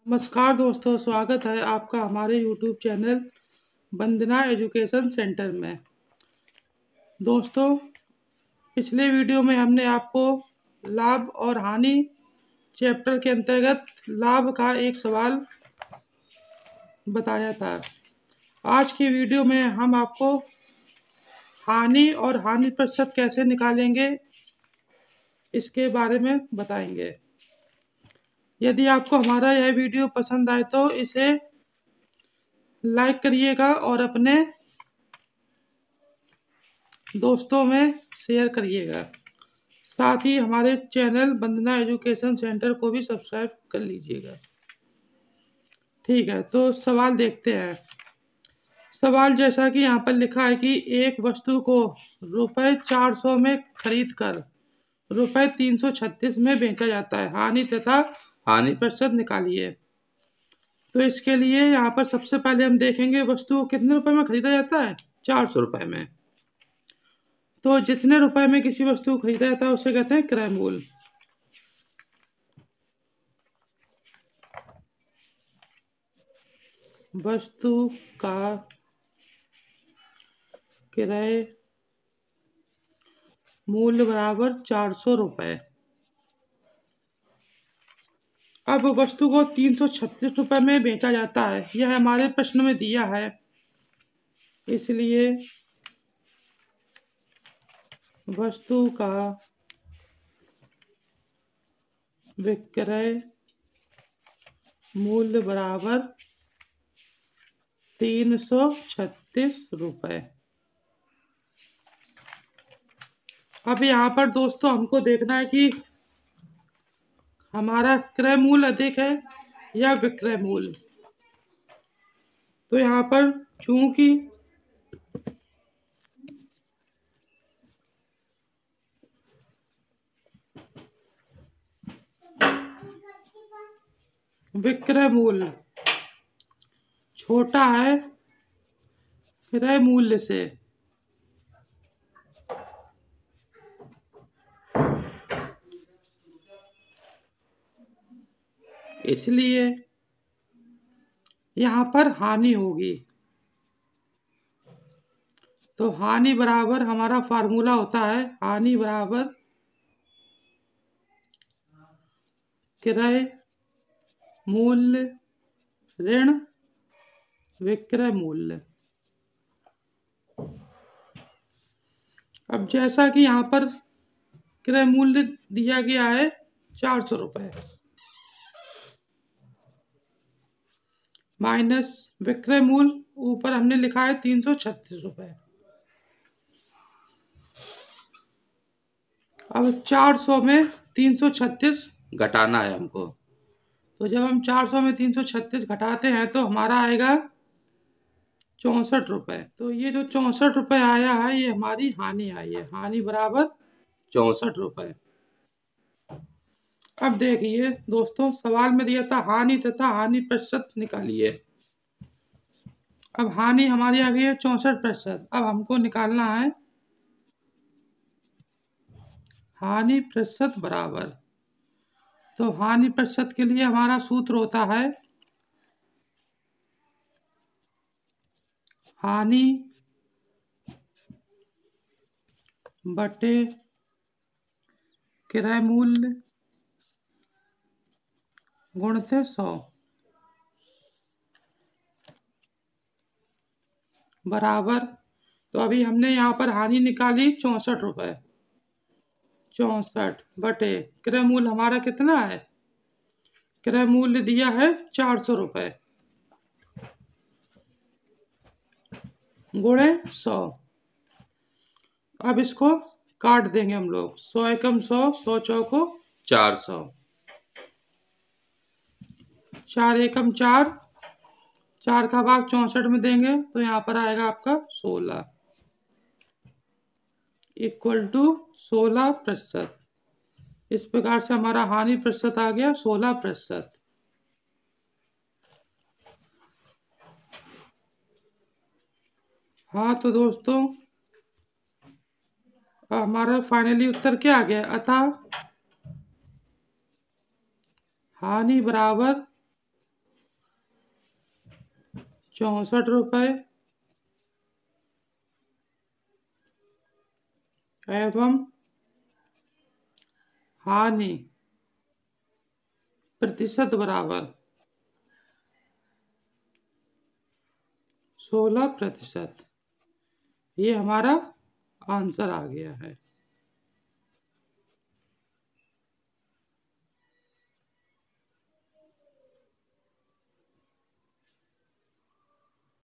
नमस्कार दोस्तों, स्वागत है आपका हमारे YouTube channel Vandana education centre में। दोस्तों, पिछले वीडियो में हमने आपको लाभ और हानि चैप्टर के अंतर्गत लाभ का एक सवाल बताया था। आज की वीडियो में हम आपको हानि और हानि प्रतिशत कैसे निकालेंगे इसके बारे में बताएंगे। यदि आपको हमारा यह वीडियो पसंद आए तो इसे लाइक करिएगा और अपने दोस्तों में शेयर करिएगा। साथ ही हमारे चैनल वंदना एजुकेशन सेंटर को भी सब्सक्राइब कर लीजिएगा। ठीक है, तो सवाल देखते हैं। सवाल जैसा कि यहाँ पर लिखा है कि एक वस्तु को ₹400 में खरीद कर ₹336 में बेचा जाता है। हानि तथा हानि प्रतिशत निकालिए। तो इसके लिए यहाँ पर सबसे पहले हम देखेंगे वस्तु को कितने रुपए में खरीदा जाता है। 400 रुपए में। तो जितने रुपए में किसी वस्तु को खरीदा जाता है उसे कहते हैं क्रय मूल्य। वस्तु का क्रय मूल्य बराबर 400 रुपए। अब वस्तु को 336 रुपए में बेचा जाता है, यह हमारे प्रश्न में दिया है। इसलिए वस्तु का विक्रय मूल्य बराबर 336 रुपए। अब यहाँ पर दोस्तों हमको देखना है कि हमारा क्रय मूल्य अधिक है या विक्रय मूल्य। तो यहाँ पर चूंकि विक्रय मूल्य छोटा है क्रय मूल्य से, इसलिए यहाँ पर हानि होगी। तो हानि बराबर हमारा फार्मूला होता है हानि बराबर क्रय मूल्य ऋण विक्रय मूल्य। अब जैसा कि यहाँ पर क्रय मूल्य दिया गया है 400 रुपए माइनस विक्रय मूल्य ऊपर हमने लिखा है 336 रुपए। अब 400 में 336 घटाना है हमको। तो जब हम 400 में 336 घटाते हैं तो हमारा आएगा 64 रुपए। तो ये जो 64 रुपए आया है ये हमारी हानि आई है। हानि बराबर 64 रुपए। अब देखिए दोस्तों, सवाल में दिया था हानि तथा हानि प्रतिशत निकालिए। अब हानि हमारी आ गई है 64%। अब हमको निकालना है हानि प्रतिशत बराबर। तो हानि प्रतिशत के लिए हमारा सूत्र होता है हानि बटे क्रय मूल्य गुणित 100 बराबर। तो अभी हमने यहाँ पर हानि निकाली 64 रुपए। 64 बटे क्रय मूल्य हमारा कितना है। क्रय मूल्य दिया है 400 रुपए गुणे 100। अब इसको काट देंगे हम लोग। 100 एकम 100, 100 चौको 400, 4 एकम 4, 4 का भाग 64 में देंगे तो यहाँ पर आएगा आपका 16 इक्वल टू 16%। इस प्रकार से हमारा हानि प्रतिशत आ गया 16%। हाँ तो दोस्तों, हमारा फाइनली उत्तर क्या आ गया। अतः हानि बराबर 64 रुपये एवं हानि प्रतिशत बराबर 16%। ये हमारा आंसर आ गया है।